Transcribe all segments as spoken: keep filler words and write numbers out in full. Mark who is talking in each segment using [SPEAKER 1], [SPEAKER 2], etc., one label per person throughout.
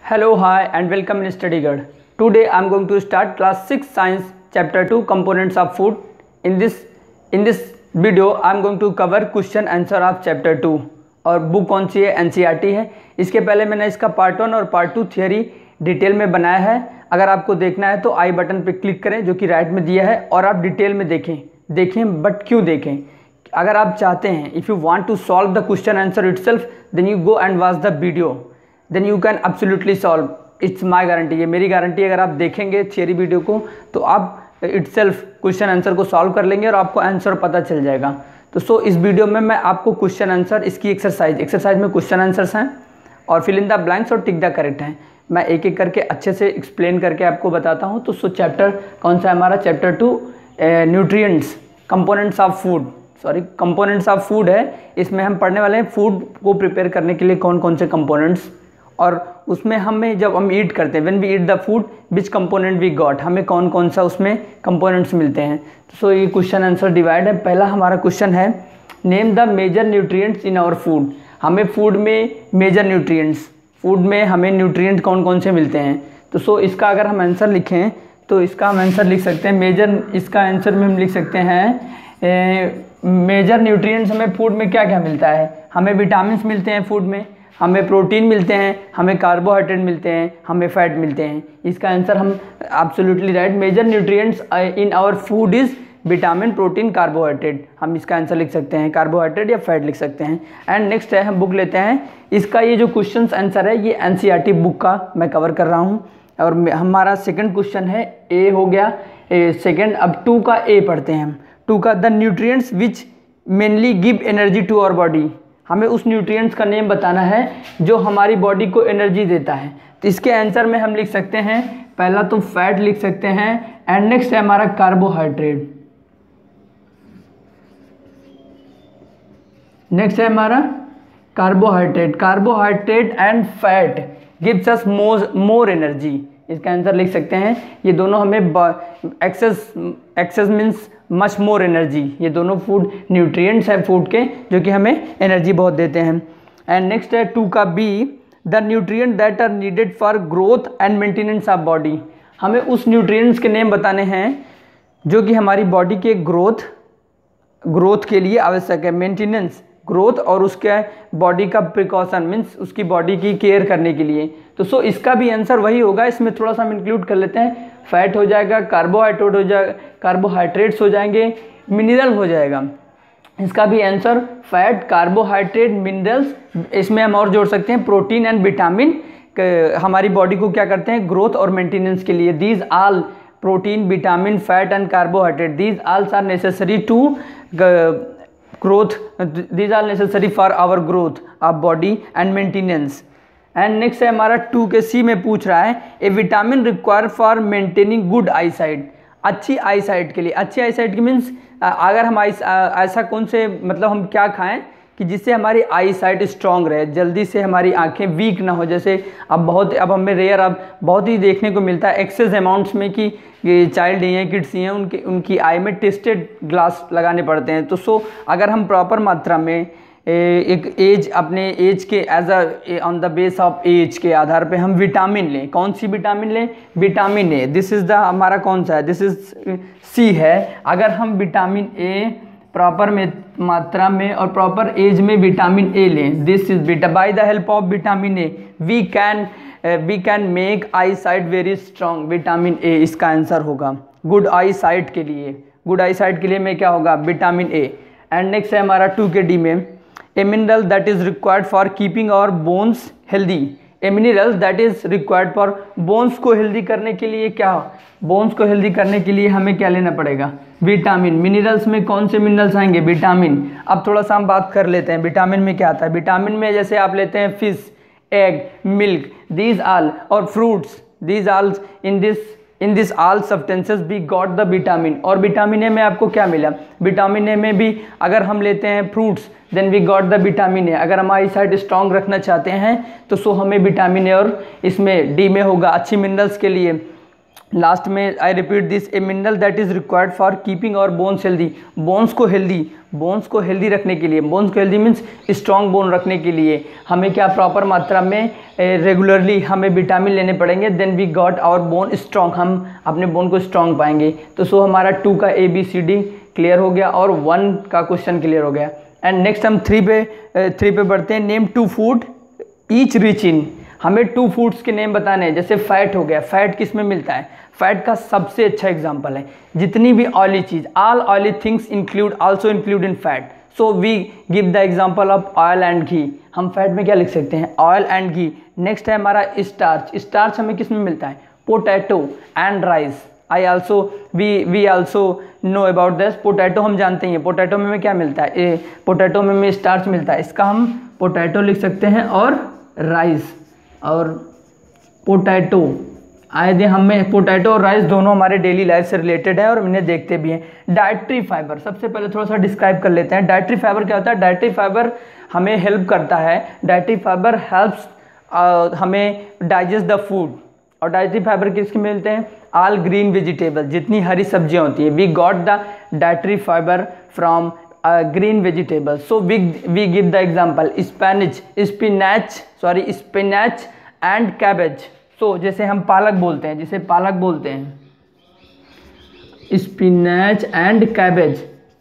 [SPEAKER 1] Hello, hi, and welcome in Study Guide. Today I am going to start class six science chapter two components of food. In this in this video I am going to cover question answer of chapter two. और book कौन सी है? N C E R T है। इसके पहले मैंने इसका part one और पार्ट टू थियरी डिटेल में बनाया है। अगर आपको देखना है तो आई बटन पे क्लिक करें जो कि राइट में दिया है और आप डिटेल में देखें देखें बट क्यों देखें? अगर आप चाहते हैं if you want to solve the question answer itself then you go and watch the video, then you can absolutely solve. It's my guarantee, ये मेरी गारंटी। अगर आप देखेंगे थियरी वीडियो को तो आप इटसेल्फ क्वेश्चन आंसर को सॉल्व कर लेंगे और आपको आंसर पता चल जाएगा। तो सो इस वीडियो में मैं आपको क्वेश्चन आंसर, इसकी एक्सरसाइज एक्सरसाइज में क्वेश्चन आंसर्स हैं और फिल इन द ब्लैंक्स और टिक द करेक्ट हैं। मैं एक एक करके अच्छे से एक्सप्लेन करके आपको बताता हूँ। तो सो चैप्टर कौन सा है हमारा? Chapter two nutrients components of food, sorry components of food है। इसमें हम पढ़ने वाले हैं फूड को प्रिपेयर करने के लिए कौन कौन से कंपोनेंट्स, और उसमें हमें जब हम ईट करते हैं when we eat the food which component we got, हमें कौन कौन सा उसमें कंपोनेंट्स मिलते हैं। तो सो ये क्वेश्चन आंसर डिवाइड है। पहला हमारा क्वेश्चन है name the major nutrients in our food. हमें फूड में मेजर न्यूट्रिएंट्स, फूड में हमें न्यूट्रिएंट कौन कौन से मिलते हैं। तो सो इसका अगर हम आंसर लिखें तो इसका हम आंसर लिख सकते हैं मेजर, इसका आंसर में हम लिख सकते हैं मेजर न्यूट्रिएंट्स हमें फूड में क्या क्या मिलता है। हमें विटामिन मिलते हैं फूड में, हमें प्रोटीन मिलते हैं, हमें कार्बोहाइड्रेट मिलते हैं, हमें फैट मिलते हैं। इसका आंसर हम absolutely right, major nutrients in our food is vitamin, protein, carbohydrate. हम इसका आंसर लिख सकते हैं कार्बोहाइड्रेट या फैट लिख सकते हैं। एंड नेक्स्ट है, हम बुक लेते हैं। इसका ये जो क्वेश्चन आंसर है ये N C E R T book का मैं कवर कर रहा हूँ। और हमारा सेकेंड क्वेश्चन है, ए हो गया सेकेंड। अब टू का ए पढ़ते हैं हम। टू का the nutrients which mainly give energy to our body. हमें उस न्यूट्रिएंट्स का नेम बताना है जो हमारी बॉडी को एनर्जी देता है। तो इसके आंसर में हम लिख सकते हैं पहला तो फैट लिख सकते हैं, एंड नेक्स्ट है हमारा कार्बोहाइड्रेट। नेक्स्ट है हमारा carbohydrate carbohydrate and fat gives us more more energy. इसका आंसर लिख सकते हैं ये दोनों हमें excess excess means much more energy. ये दोनों फूड न्यूट्रिएंट्स हैं फूड के जो कि हमें एनर्जी बहुत देते हैं। एंड नेक्स्ट है टू का B the nutrient that are needed for growth and maintenance of body. हमें उस न्यूट्रिएंट्स के नेम बताने हैं जो कि हमारी बॉडी के ग्रोथ ग्रोथ के लिए आवश्यक है। मेंटेनेंस ग्रोथ और उसके बॉडी का प्रिकॉशन मीन्स उसकी बॉडी की केयर करने के लिए। तो सो इसका भी आंसर वही होगा। इसमें थोड़ा सा हम इंक्लूड कर लेते हैं, फैट हो जाएगा, कार्बोहाइड्रेट हो जाएगा, कार्बोहाइड्रेट्स हो जाएंगे, मिनरल हो जाएगा। इसका भी आंसर फैट, कार्बोहाइड्रेट, मिनरल्स। इसमें हम और जोड़ सकते हैं प्रोटीन एंड विटामिन। हमारी बॉडी को क्या करते हैं? ग्रोथ और मेंटेनेंस के लिए। These all protein, vitamin, fat and carbohydrate these alls are necessary to growth, these are necessary for our growth of body and maintenance. And next है हमारा टू के सी में पूछ रहा है A vitamin require for maintaining good eyesight. अच्छी आई site के लिए, अच्छी आई साइट की मीन्स अगर हम आई ऐसा कौन से मतलब हम क्या खाएं कि जिससे हमारी आई साइट स्ट्रॉन्ग रहे, जल्दी से हमारी आंखें वीक ना हो। जैसे अब बहुत अब हमें रेयर अब बहुत ही देखने को मिलता है एक्सेस अमाउंट्स में कि चाइल्ड ही हैं, किड्स ही हैं, उनके उनकी आई में टेस्टेड ग्लास लगाने पड़ते हैं। तो सो अगर हम प्रॉपर मात्रा में एक एज अपने एज के age a on the base of age के आधार पे हम विटामिन लें, कौन सी विटामिन लें? Vitamin A. This is the हमारा कौन सा है? दिस इज सी है। अगर हम विटामिन ए प्रॉपर में मात्रा में और प्रॉपर एज में विटामिन ए लें, this is beta by the help of vitamin A we can we can make eyesight very strong. Vitamin A इसका आंसर होगा गुड आई साइट के लिए। गुड आई साइट के लिए में क्या होगा? Vitamin A. एंड नेक्स्ट है हमारा टू के डी में a mineral that is required for keeping our bones healthy. A mineral that is required for bones को हेल्दी करने के लिए क्या? बोन्स को हेल्दी करने के लिए हमें क्या लेना पड़ेगा? विटामिन। मिनरल्स में कौन से मिनरल्स आएंगे? विटामिन। अब थोड़ा सा हम बात कर लेते हैं विटामिन में क्या आता है। विटामिन में जैसे आप लेते हैं fish, egg, milk, these all और fruits, these all in this in this all substances we got the vitamin. और विटामिन ए में आपको क्या मिला? विटामिन ए में भी अगर हम लेते हैं fruits then we got the vitamin A. अगर हम आई साइट स्ट्रॉन्ग रखना चाहते हैं तो सो हमें विटामिन ए और इसमें डी में होगा अच्छी मिनरल्स के लिए लास्ट में I repeat this, a mineral that is required for keeping our bones healthy, bones को हेल्दी बोन्स को हेल्दी रखने के लिए, बोन्स को हेल्दी मीन्स स्ट्रॉन्ग बोन रखने के लिए हमें क्या प्रॉपर मात्रा में रेगुलरली हमें विटामिन लेने पड़ेंगे, then we got our bone strong, हम अपने बोन को स्ट्रॉन्ग पाएंगे। तो सो हमारा टू का A B C D clear हो गया और वन का क्वेश्चन क्लियर हो गया। एंड नेक्स्ट हम थ्री पे थ्री पे बढ़ते हैं। Name two food each rich in, हमें टू फूड्स के नेम बताने हैं। जैसे फैट हो गया, फैट किस में मिलता है, फैट का सबसे अच्छा एग्जांपल है जितनी भी ऑयली चीज़, all oily things include also include in fat, so we give the example of oil and ghee. हम फैट में क्या लिख सकते हैं, ऑयल एंड घी। नेक्स्ट है हमारा स्टार्च, स्टार्च हमें किस में मिलता है, potato and rice. I also we we also know about this, potato हम जानते हैं, पोटैटो में क्या मिलता है, ए, पोटैटो में, में स्टार्च मिलता है, इसका हम पोटैटो लिख सकते हैं और राइस और पोटैटो आए थे हमें, पोटैटो और राइस दोनों हमारे डेली लाइफ से रिलेटेड है और इन्हें देखते भी हैं। डाइटरी फाइबर, सबसे पहले थोड़ा सा डिस्क्राइब कर लेते हैं। डाइटरी फाइबर क्या होता है, डाइटरी फाइबर हमें हेल्प करता है, डाइटरी फाइबर हेल्प्स हमें डाइजेस्ट द फूड। और डाइटरी फाइबर किसके मिलते हैं, ऑल ग्रीन वेजिटेबल, जितनी हरी सब्जियां होती हैं, we got the dietary fibre from green vegetable. So we we give the example spinach spinach sorry spinach and cabbage. So जैसे हम पालक बोलते हैं, जिसे पालक बोलते हैं, spinach and cabbage,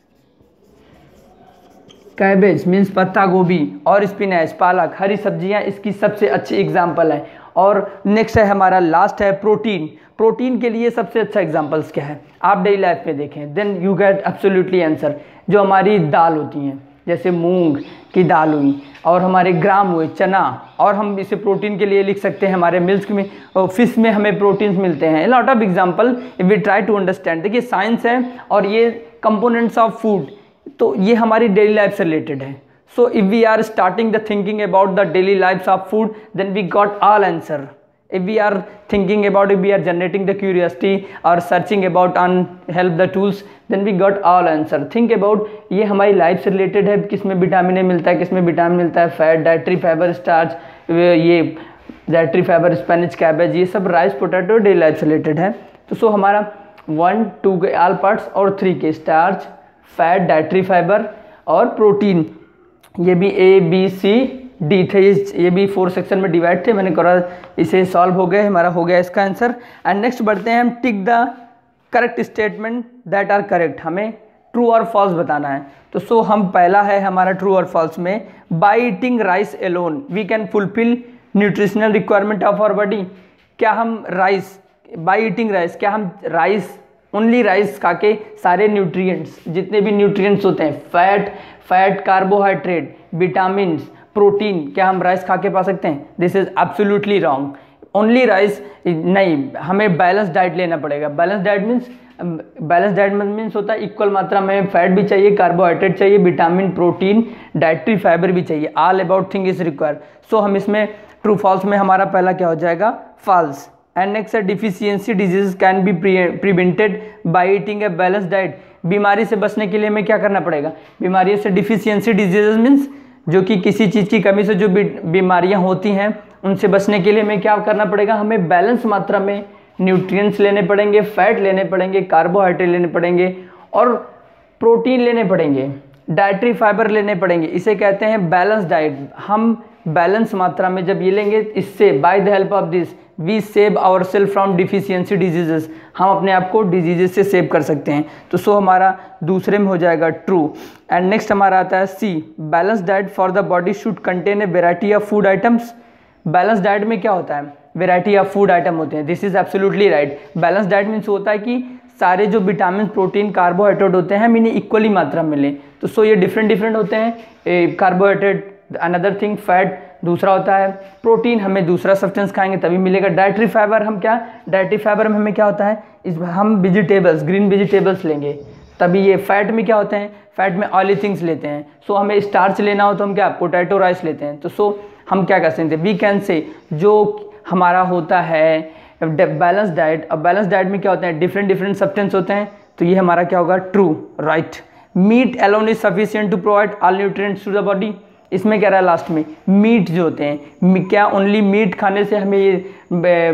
[SPEAKER 1] cabbage means पत्ता गोभी और स्पिनैच पालक हरी सब्जियां इसकी सबसे अच्छी एग्जांपल है। और नेक्स्ट है हमारा लास्ट है प्रोटीन। प्रोटीन के लिए सबसे अच्छा एग्जांपल्स क्या है, आप डेली लाइफ में देखें, then you get absolutely answer. जो हमारी दाल होती हैं, जैसे मूंग की दाल हुई और हमारे ग्राम हुए चना, और हम इसे प्रोटीन के लिए लिख सकते हैं हमारे मिल्क में, फिश में हमें प्रोटीन्स मिलते हैं। Lot of example if we try to understand. देखिए साइंस है और ये कंपोनेंट्स ऑफ फूड, तो ये हमारी डेली लाइफ से रिलेटेड है। So if we are starting the thinking about the daily lifes of food, then we got all answer. If we are thinking about, if we are generating the curiosity or searching about on help the tools, then we got all answer. Think about, ये हमारी life से related है, किस में vitamin ए मिलता है, किस में विटामिन मिलता है, फैट, डाइटरी फाइबर, स्टार्च, ये डाइटरी फाइबर, स्पेनिच, कैबेज, ये सब राइस, पोटैटो डेली लाइफ से रिलेटेड है। तो सो हमारा वन टू के ऑल पार्ट्स और थ्री के स्टार्च, फैट, डाइटरी फाइबर और प्रोटीन, ये भी ए बी सी डी थे, ये भी फोर सेक्शन में डिवाइड थे, मैंने करा इसे सॉल्व हो गए, हमारा हो गया इसका आंसर। एंड नेक्स्ट बढ़ते हैं हम, tick the correct statement that are correct, हमें ट्रू और फॉल्स बताना है। तो सो हम पहला है हमारा ट्रू और फॉल्स में, by eating rice alone we can fulfil nutritional requirement of our body. क्या हम राइस, बाय ईटिंग राइस, क्या हम राइस ओनली राइस खा के सारे न्यूट्रिएंट्स, जितने भी न्यूट्रिएंट्स होते हैं, fat fat carbohydrate, vitamin, protein, क्या हम राइस खा के पा सकते हैं? This is absolutely wrong. Only rice नहीं, हमें बैलेंस डाइट लेना पड़ेगा। Balance diet means balance diet means होता है इक्वल मात्रा में फैट भी चाहिए, कार्बोहाइड्रेट चाहिए, विटामिन, प्रोटीन, डाइटरी फाइबर भी चाहिए। All about thing is required. So हम इसमें ट्रू फॉल्स में हमारा पहला क्या हो जाएगा, फॉल्स। एंड नेक्स्ट है deficiency disease can be prevented by eating a balance diet. बीमारी से बचने के लिए हमें क्या करना पड़ेगा? बीमारी से डिफिशियंसी डिजीजेज मीन्स जो कि किसी चीज़ की कमी से जो बीमारियां होती हैं, उनसे बचने के लिए हमें क्या करना पड़ेगा? हमें बैलेंस मात्रा में न्यूट्रिएंट्स लेने पड़ेंगे, फैट लेने पड़ेंगे, कार्बोहाइड्रेट लेने पड़ेंगे और प्रोटीन लेने पड़ेंगे, डाइटरी फाइबर लेने पड़ेंगे। इसे कहते हैं बैलेंस डाइट। हम बैलेंस मात्रा में जब ये लेंगे, इससे by the help of this we save our self from deficiency diseases, हम अपने आप को डिजीजेस से सेव कर सकते हैं। तो सो हमारा दूसरे में हो जाएगा ट्रू। एंड नेक्स्ट हमारा आता है C, balance diet for the body should contain a variety of food items. Balance diet में क्या होता है? वेराइटी ऑफ फूड आइटम होते हैं। This is absolutely right. Balance diet means होता है कि सारे जो विटामिन, प्रोटीन, कार्बोहाइड्रेट होते हैं, हम इन्हें इक्वली मात्रा में लें। तो सो ये डिफरेंट डिफरेंट होते हैं। कार्बोहाइड्रेट अनदर थिंग, फैट दूसरा होता है, प्रोटीन हमें दूसरा सब्सटेंस खाएंगे तभी मिलेगा। डाइटरी फाइबर हम क्या, डाइटरी फाइबर में हमें क्या होता है, इस हम वेजिटेबल्स, ग्रीन वेजिटेबल्स लेंगे तभी ये। फैट में क्या होते हैं? फैट में ऑयली थिंग्स लेते हैं। सो so, हमें स्टार्च लेना हो तो हम क्या, पोटैटो राइस लेते हैं। तो सो so, हम क्या कर सकते हैं? वी कैन से जो हमारा होता है बैलेंस डाइट। अब बैलेंस डाइट में क्या होते हैं? डिफरेंट डिफरेंट सब्सटेंस होते हैं। तो ये हमारा क्या होगा? True, right. Meat alone is sufficient to provide all nutrients to the body. इसमें क्या रहा लास्ट में? मीट जो होते हैं, क्या ओनली मीट खाने से हमें ये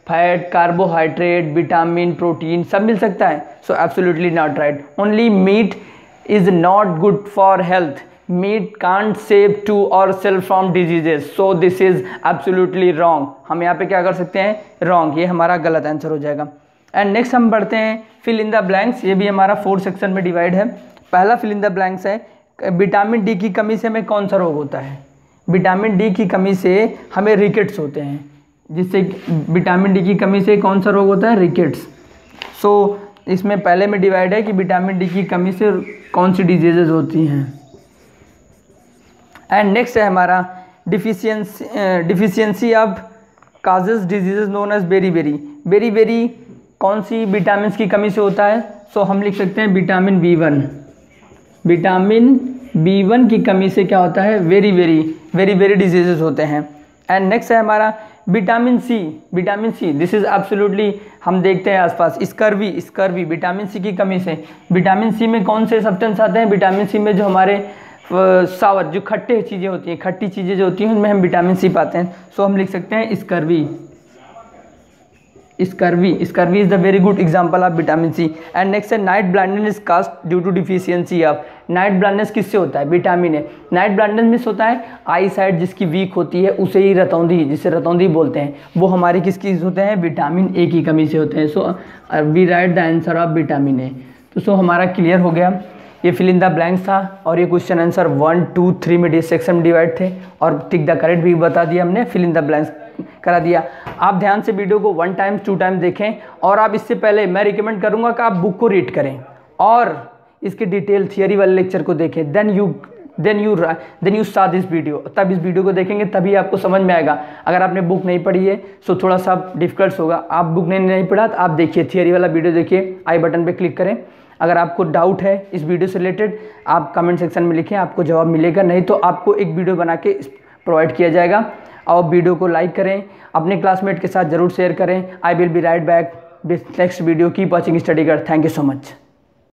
[SPEAKER 1] फैट, कार्बोहाइड्रेट, विटामिन, प्रोटीन सब मिल सकता है? So absolutely not right. Only meat is not good for health. Meat can't save to our self from diseases, so this is absolutely wrong. हम यहाँ पे क्या कर सकते हैं? रॉन्ग, ये हमारा गलत आंसर हो जाएगा। एंड नेक्स्ट हम बढ़ते हैं फिल इन द ब्लैंक्स। ये भी हमारा फोर सेक्शन में डिवाइड है। पहला फिल इन द ब्लैंक्स है, विटामिन डी की कमी से हमें कौन सा रोग होता है? विटामिन डी की कमी से हमें रिकेट्स होते हैं। जिससे विटामिन डी की कमी से कौन सा रोग होता है? रिकेट्स। सो so, इसमें पहले में डिवाइड है कि विटामिन डी की कमी से कौन सी डिजीजेज होती हैं। एंड नेक्स्ट है हमारा deficiency deficiency of causes diseases known as beri beri. Beri beri कौन सी विटामिन की कमी से होता है? सो so, हम लिख सकते हैं vitamin B one. Vitamin B one की कमी से क्या होता है? Beri beri beri beri diseases होते हैं। एंड नेक्स्ट है हमारा vitamin C. Vitamin C this is absolutely, हम देखते हैं आसपास स्कर्वी स्कर्वी विटामिन सी की कमी से। विटामिन सी में कौन से सब्सटेंस आते हैं? विटामिन सी में जो हमारे सावर, जो खट्टे चीज़ें होती हैं, खट्टी चीज़ें जो होती हैं उनमें हम विटामिन सी पाते हैं। सो हम लिख सकते हैं scurvy. Scurvy scurvy is the very good example of vitamin C. And next है night blindness is caused due to deficiency of. Night blindness किससे होता है? Vitamin A. नाइट ब्लाइंडनेस मिस होता है आई साइट जिसकी वीक होती है, उसे ही रतौंधी, जिसे रतौंधी बोलते हैं, वो हमारी किसकी होते हैं? विटामिन ए की कमी से होते हैं। So we write the answer of vitamin A. तो सो हमारा क्लियर हो गया। ये फिल इन द ब्लैंक्स था और ये question answer one two three में सेक्शन में डिवाइड थे और टिक द करेक्ट भी बता दिया हमने, फिल इन द ब्लैंक्स करा दिया। आप ध्यान से वीडियो को वन टाइम टू टाइम देखें और आप इससे पहले मैं रिकमेंड करूंगा कि आप बुक को रीड करें और इसके डिटेल थियरी वाले लेक्चर को देखें। Then you then you then you saw this video. तब इस वीडियो को देखेंगे तभी आपको समझ में आएगा। अगर आपने बुक नहीं पढ़ी है सो थोड़ा सा डिफिकल्ट होगा। आप बुक ने नहीं पढ़ा तो आप देखिए थियरी वाला वीडियो, देखिए, आई बटन पे क्लिक करें। अगर आपको डाउट है इस वीडियो से रिलेटेड आप कमेंट सेक्शन में लिखें, आपको जवाब मिलेगा। नहीं तो आपको एक वीडियो बना के प्रोवाइड किया जाएगा। और वीडियो को लाइक करें, अपने क्लासमेट के साथ ज़रूर शेयर करें। I will be right back with next video. Keep watching study कर। Thank you so much.